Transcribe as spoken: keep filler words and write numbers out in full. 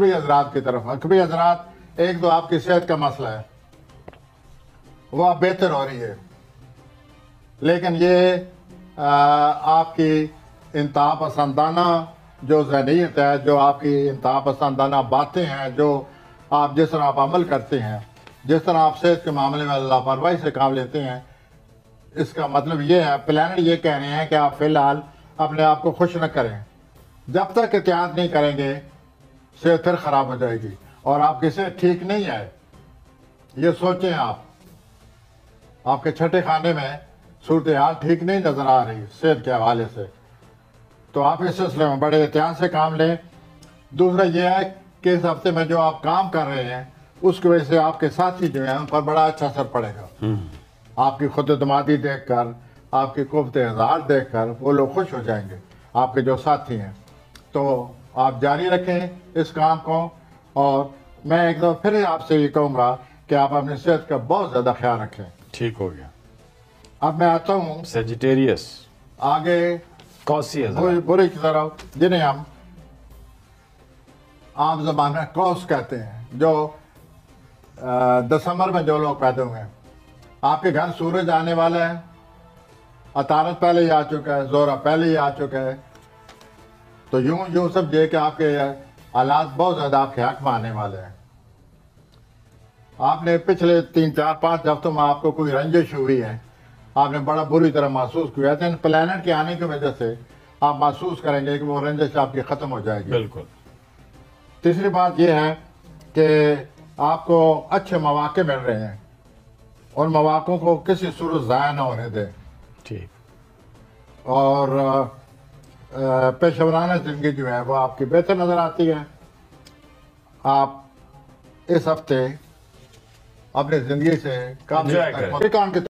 عقبی حضرات کی طرف. عقبی حضرات، ایک تو آپ کی صحت کا مسئلہ ہے، وہ اب بہتر ہو رہی ہے، لیکن یہ آپ کی انتہا پسندانہ جو ذہنیت ہے، جو آپ کی انتہا پسندانہ باتیں ہیں، جو آپ جس طرح آپ عمل کرتے ہیں، جس طرح آپ صحت کے معاملے میں لاپرواہی سے کام لیتے ہیں، اس کا مطلب یہ ہے پلانٹ یہ کہہ رہے ہیں کہ آپ فی الحال اپنے آپ کو خوش نہ کریں. جب تک احتیاط نہیں کریں گے صحت پھر خراب ہو جائے گی، اور آپ کی صحت ٹھیک نہیں ہے. یہ سوچیں، آپ آپ کے چھٹے خانے میں صورتحال ٹھیک نہیں نظر آ رہی صحت کے حوالے سے، تو آپ اس سلسلے میں بڑے احتیاط سے کام لیں. دوسرا یہ ہے کہ اس ہفتے میں جو آپ کام کر رہے ہیں اس کی وجہ سے آپ کے ساتھی جو ہیں ان پر بڑا اچھا اثر پڑے گا. آپ کی خود اعتمادی دیکھ کر، آپ کی قوت اظہار دیکھ کر وہ لوگ خوش ہو جائیں گے، آپ کے جو ساتھی ہیں. تو آپ جاری رکھیں اس کام کو، اور میں ایک دفعہ پھر آپ سے یہ کہوں گا کہ آپ اپنی صحت کا بہت زیادہ خیال رکھیں. ٹھیک ہو گیا. اب میں آتا ہوں سیجیٹیریس آگے کوسی برے کی طرف، جنہیں ہم عام زبان میں کوس کہتے ہیں، جو دسمبر میں جو لوگ پیدا ہوئے ہیں. آپ کے گھر سورج آنے والا ہے، عطارد پہلے ہی آ چکا ہے، زہرہ پہلے ہی آ چکا ہے. تو یوں یوں سب یہ کہ آپ کے حالات بہت زیادہ آپ کے حق میں آنے والے ہیں. آپ نے پچھلے تین چار پانچ ہفتوں میں آپ کو کوئی رنجش ہوئی ہے، آپ نے بڑا بری طرح محسوس کیا ہے. ان پلانٹ کے آنے کی وجہ سے آپ محسوس کریں گے کہ وہ رنجش آپ کی ختم ہو جائے گی. بالکل. تیسری بات یہ ہے کہ آپ کو اچھے مواقع مل رہے ہیں، ان مواقعوں کو کسی صورت ضائع نہ ہونے دیں. ٹھیک. اور پیشہ ورانہ زندگی جو ہے وہ آپ کی بہتر نظر آتی ہے. آپ اس ہفتے اپنی زندگی سے کام